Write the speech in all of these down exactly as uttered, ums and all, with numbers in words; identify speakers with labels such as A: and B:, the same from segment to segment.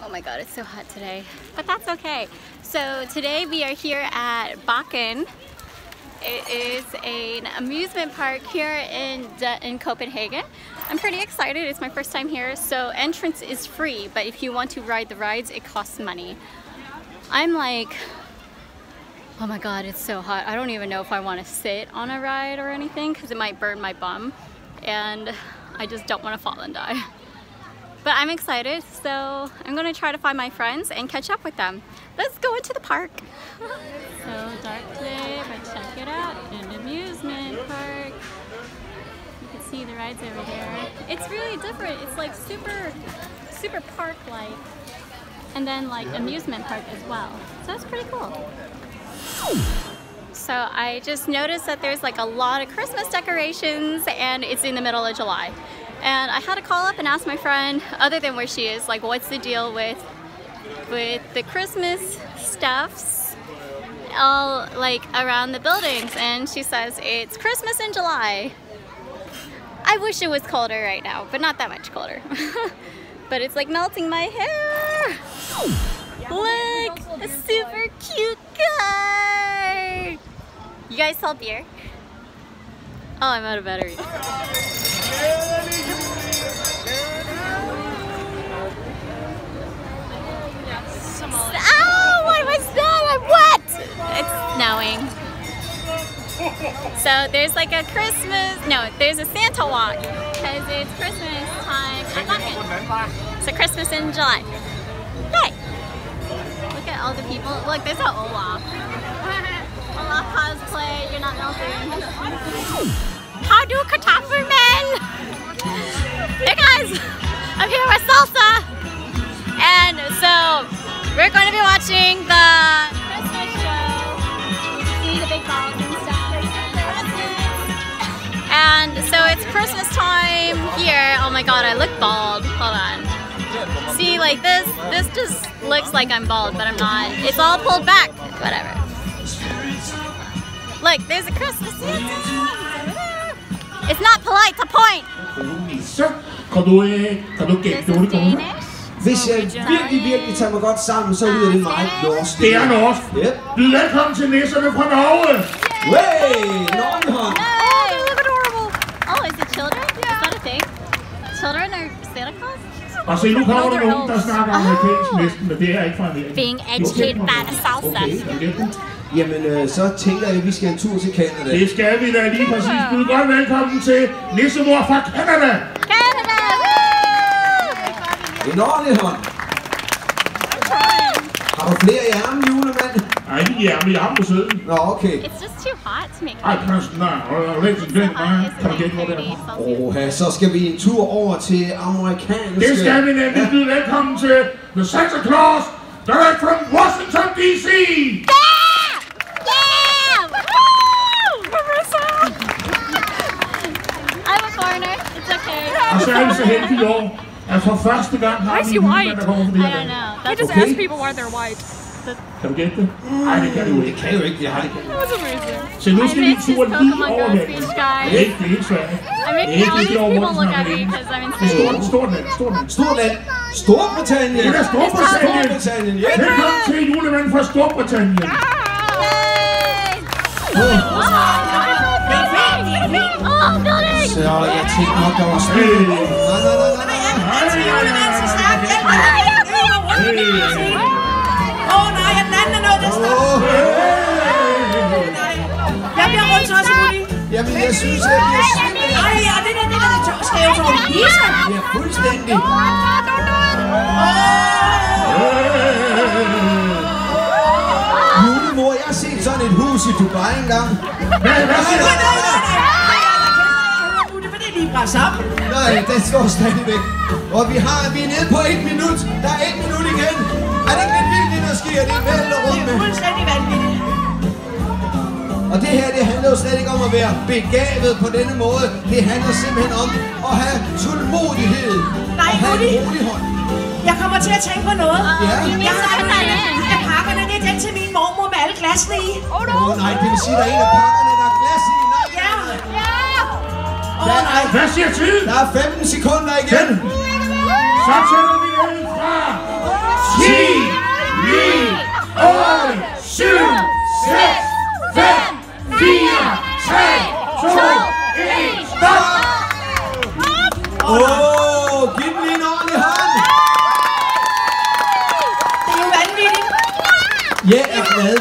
A: Oh my god, it's so hot today, but that's okay. So today we are here at Bakken. It is an amusement park here in, in Copenhagen. I'm pretty excited, it's my first time here. So entrance is free, but if you want to ride the rides, it costs money. I'm like, oh my god, it's so hot. I don't even know if I want to sit on a ride or anything because it might burn my bum. And I just don't want to fall and die. But I'm excited, so I'm gonna try to find my friends and catch up with them. Let's go into the park. So dark today, but check it out, an amusement park. You can see the rides over there. It's really different. It's like super, super park-like, and then like amusement park as well. So that's pretty cool. So I just noticed that there's like a lot of Christmas decorations, and it's in the middle of July. And I had to call up and ask my friend, other than where she is, like what's the deal with with the Christmas stuffs all like around the buildings, and she says it's Christmas in July. I wish it was colder right now, but not that much colder. But it's like melting my hair. Look, a super cute guy. You guys sell beer? Oh, I'm out of battery. Oh, what was that? I'm wet! It's snowing. So there's like a Christmas, no, there's a Santa walk because it's Christmas time at Bakken. So Christmas in July. Hey! Look at all the people. Look, there's an Olaf. Olaf cosplay, you're not melting. How do Katapperman? Hey guys, I'm here with Salsa, and so we're going to be watching the Christmas show. You can see the big balls and stuff. And so it's Christmas time here. Oh my god, I look bald. Hold on. See, like this, this just looks like I'm bald, but I'm not. It's all pulled back. Whatever. Look, there's a Christmas Santa. It's not polite to point. This is Danish.
B: Hvis jeg virkelig, virkelig tager mig godt sammen, så lyder det meget norsk.
C: Det er norsk.
B: Yep.
C: Velkommen til nisserne fra Norge.
B: Way! Nordenhånd.
A: Oh, they look adorable. Oh, is it children? Yeah. Is that a thing? Children are Santa Claus?
C: Og se, nu kommer der nogen, der snakker amerikansk næsten, men det er ikke fra Amerika.
A: Being educated by the Salsa.
B: Jamen, øh, så tænker jeg, at vi skal en tur til Canada.
C: Det skal vi da lige præcis. Du er godt velkommen til nissemor fra Canada.
A: Canada!
B: En ordentlig hånd. Har du flere i ærmen, julemand?
C: Nej, ikke i ærmen, jeg har på siden.
B: Nå, okay.
A: It's just too hot to make
C: Ej, Karsten, nej, og lidt til den, nej. Kan du gætte, hvor det er?
B: Oha, så skal vi en tur over til amerikanske...
C: Det skal vi nemlig. Byde velkommen til The Santa Claus, direct from Washington, D C
A: I'm a foreigner. It's okay.
C: Og så er vi så heldige i år, at for første gang har vi en julemand, der kommer for det her dag.
D: I just ask people why they're white.
C: Kan du gætte det? Nej, det kan du ikke.
B: Det kan jo ikke, det har det.
D: That was amazing.
C: Så nu skal vi en tur lige over her.
A: Speech,
C: Det er ikke, det er ikke svært.
A: I'm making all these people look at me because I'm in
C: Det er stort, stort land, stort land.
B: Stort land. Storbritannien.
C: Det er Storbritannien.
B: Storbritannien, ja.
C: Velkommen til julemand fra Storbritannien.
A: Yay! Oh, building!
B: Så jeg tænkte nok, der var spil. Nej, nej, nej, nej, nej.
E: Åh nej, jeg den anden er nødt til at stoppe. Jeg bliver rundt så også muligt.
B: Jamen, jeg synes, at jeg synes...
E: Nej, ja, det der, det der, det der skrevet til mig. Lisa!
B: Det er fuldstændig. Julemor, jeg har set sådan et hus i Dubai engang.
C: Hvad siger du?
E: Det er lige bare sammen.
B: Nej, den står stadigvæk. Og vi har, vi er nede på et minut. Der er et minut igen. Er det ikke lidt vildt, det der sker? Det er vælter rundt med.
E: Det er fuldstændig vanvittigt.
B: Og det her, det handler jo slet ikke om at være begavet på denne måde. Det handler simpelthen om at have tålmodighed.
E: Nej,
B: og have
E: Rudi.
B: en rolig hånd.
E: Jeg kommer til at tænke på noget.
B: Ja.
E: Jeg har en af pakkerne, det er den til min mormor med alle glassene i.
B: Åh oh, no. nej, det vil sige, der er en af pakkerne, der er glas i. Nej.
E: Ja.
B: Åh oh, nej.
C: Hvad siger tiden?
B: Der er femten sekunder igen.
C: Så tæller vi ud fra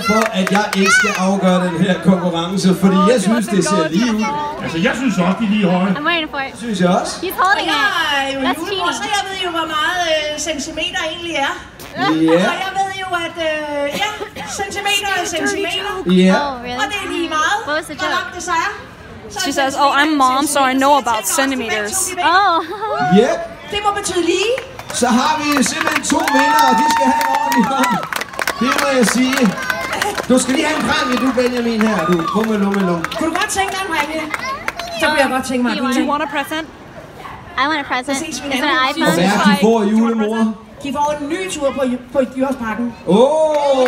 B: for, at jeg ikke skal afgøre den her konkurrence, fordi jeg synes, det ser lige ud.
C: Altså, jeg synes også, de er lige høje.
A: I'm waiting for it.
B: Synes jeg også.
A: He's holding
E: Jeg
A: it.
E: er jo
A: That's
E: julemor, så
A: cheating.
E: jeg ved jo, hvor meget øh, centimeter egentlig er.
B: Ja.
E: Og jeg ved jo, at øh, ja, centimeter er centimeter.
B: Ja.
A: Oh, really?
E: Og det er lige meget,
A: What was the
E: hvor
A: joke?
E: langt det så er. Så
D: She
E: er
D: says,
E: centimeter
D: "Oh, I'm
E: en
D: mom, so I
E: centimeter.
D: know
E: Så
D: about
E: jeg tænker også,
D: centimeters."
E: de begge to, de begge-
B: Ja.
E: Det må betyde lige.
B: Så har vi simpelthen to vinder, og de skal have en ordentlig hånd. Det må jeg sige. Du skal lige have en præmie, du Benjamin her. Du, kumme lumme lum.
E: Kunne du godt tænke dig en præmie? Så kunne jeg godt tænke mig.
A: You
E: at
A: want-
D: Do you want a present?
A: I want a present.
E: Præcis,
A: Is
E: min
A: it an
E: anden.
B: Og
A: iPhone?
B: hvad er de får, julemor?
E: De får en ny tur på, på Jyllandsparken.
B: Åh! Oh!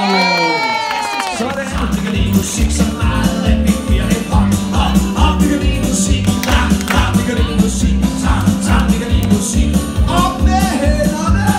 B: Sådan. Vi kan lide musik så meget, at vi bliver det hop, hop, hop. Vi kan lide musik, la, la. Vi kan lide musik, ta, ta. Vi kan lide musik. Op med hænderne!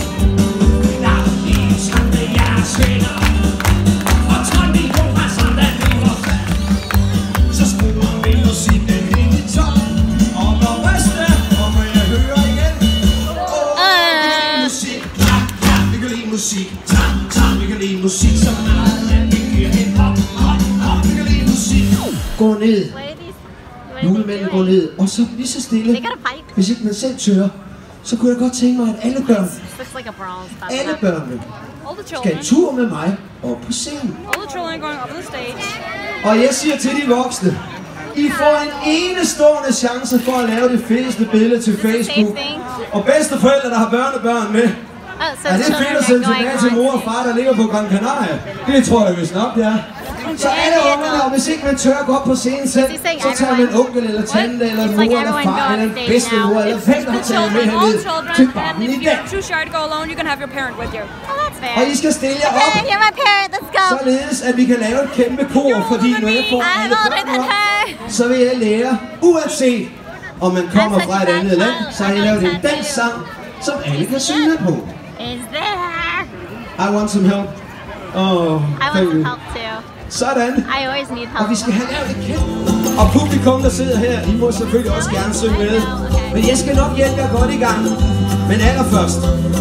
B: Knap i samle jeres hænder. Og træn de jord, sådan vi var fat. Så skruer vi musikken helt i top. Og når ryste, og må jeg høre igen. Åh, vi kan lide musik, la, la. Vi kan lide musik, ta, ta. Vi kan lide musik så meget, at vi bliver helt hop, hop, hop. Vi kan lide musik. Gå ned.
A: What are these? What are
B: Julemanden
A: they
B: går
A: doing?
B: ned, og så lige så stille.
A: They got a pipe.
B: Hvis ikke man selv tør, så kunne jeg godt tænke mig, at alle børn,
A: This looks like a brawl. Stop
B: alle
A: it.
B: børnene,
D: All the
B: skal
D: children.
B: en tur med mig op på scenen.
D: All the children are going up on the stage.
B: Og jeg siger til de voksne, I får en enestående chance for at lave det fedeste billede til Facebook. Og bedsteforældre, der har børnebørn med,
A: Oh, so
B: er det
A: children
B: fedt at
A: are
B: sende
A: going
B: tilbage til mor og
A: on
B: far, der ligger på Gran Canaria? Det tror jeg vist nok, det er. Så alle ungerne, og hvis ikke man tør gå op på scenen selv, så tager man onkel eller tante eller mor eller far eller en bedstemor eller hvem, der har taget med
D: Children, all
B: herned
D: children,
B: til
D: and
B: barnen
D: if
B: i dag.
D: you're too shy to go alone, you can have your parent with you.
A: Oh, that's fair.
B: Og I skal stille jer op,
A: Okay, you're my parent. Let's go.
B: således at vi kan lave et kæmpe kor, fordi når jeg får
A: I'm
B: alle
A: older than
B: børnene
A: her.
B: op, så vil jeg lære, uanset om man kommer fra et andet land, så har jeg lavet en dansk sang, som alle kan synge med på.
A: Is there?
B: I want some help. Oh,
A: I want
B: thank
A: some
B: you.
A: help too.
B: Sådan.
A: I always need
B: Og vi
A: help.
B: skal have lavet et kæmpe. Og publikum, der sidder her, I må selvfølgelig også gerne synge med. Men jeg skal nok hjælpe jer godt i gang. Men allerførst.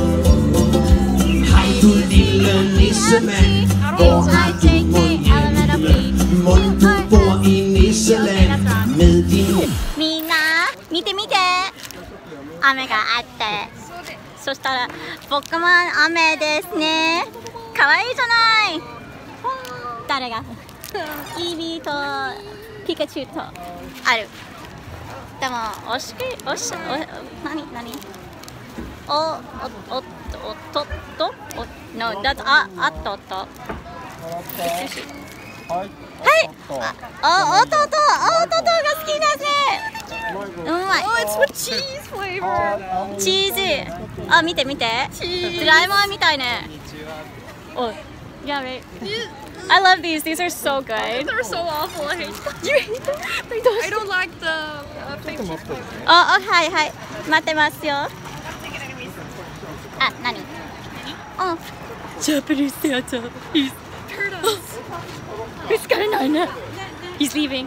B: Hej du lille nissemand, hvor har du mundhjælpen? Mund du bor i nisseland med din...
A: みんな見て見て雨があってそしたら僕も雨ですね可愛いじゃない誰がイービーとピカチュウとあるでもおしくおしお何何おおおおととお no that's ああととはいあ、弟、弟が好きですね。うまい。
D: Oh, it's with cheese flavor.
A: チーズ。あ、見て見て。ドラえもんみたいね。お、やべ。I love these. These are so good.
D: They're so awful. I hate them.
A: You hate them?
D: I don't like the uh, fake cheese.
A: あ、あ、はいはい。待ってますよ。あ、何？あ、ジャパニーズやつ。He's He's got a nine. He's leaving.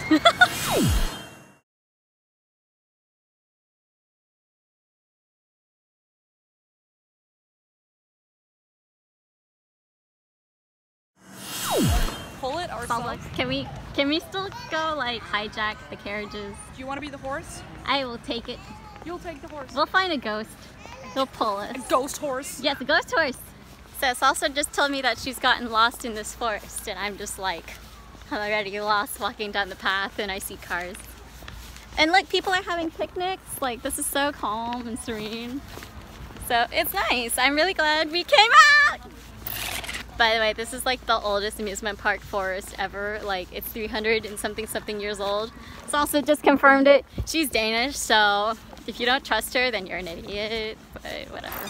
D: Pull it ourselves.
A: Can we can we still go like hijack the carriages?
D: Do you want to be the horse?
A: I will take it.
D: You'll take the horse.
A: We'll find a ghost. He'll pull us.
D: Ghost horse.
A: Yes, a ghost horse. So Salsa just told me that she's gotten lost in this forest, and I'm just like, I'm already lost walking down the path, and I see cars. And look, people are having picnics. Like, this is so calm and serene. So it's nice. I'm really glad we came out. By the way, this is like the oldest amusement park forest ever. Like, it's three hundred and something something years old. Salsa just confirmed it. She's Danish, so if you don't trust her, then you're an idiot, but whatever.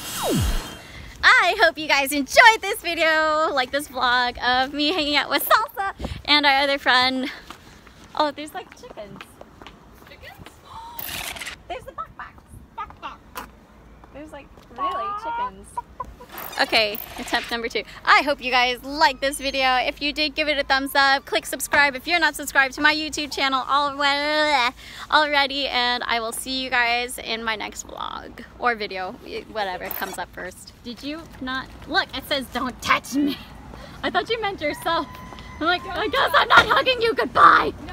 A: I hope you guys enjoyed this video, like this vlog of me hanging out with Salsa and our other friend. Oh, there's like chickens. Chickens? There's the buck-bucks. There's like really chickens. Okay, attempt number two. I hope you guys liked this video. If you did, give it a thumbs up. Click subscribe if you're not subscribed to my YouTube channel already. And I will see you guys in my next vlog or video, whatever comes up first. Did you not? Look, it says don't touch me. I thought you meant yourself. I'm like, I guess I'm not hugging you. Goodbye.